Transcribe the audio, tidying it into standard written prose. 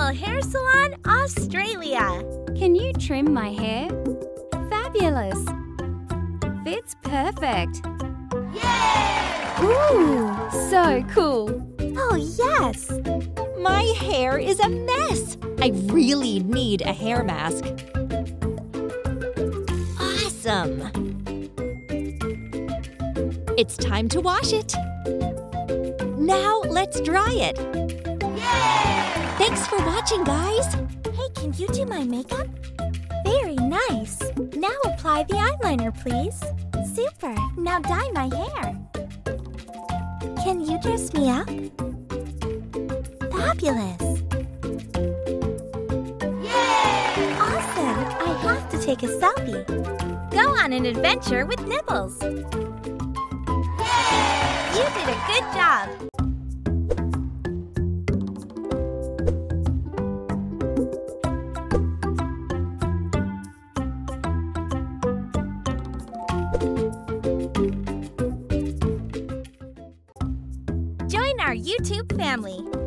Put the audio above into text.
Animal Hair Salon Australia. Can you trim my hair? Fabulous! Fits perfect. Yay! Ooh, so cool. Oh, yes. My hair is a mess. I really need a hair mask. Awesome. It's time to wash it. Now let's dry it. Yay! Thanks for watching, guys. Hey, can you do my makeup? Very nice. Now apply the eyeliner, please. Super. Now dye my hair. Can you dress me up? Fabulous. Yay! Awesome. I have to take a selfie. Go on an adventure with Nibbles. Yay! You did a good job. Join our YouTube family.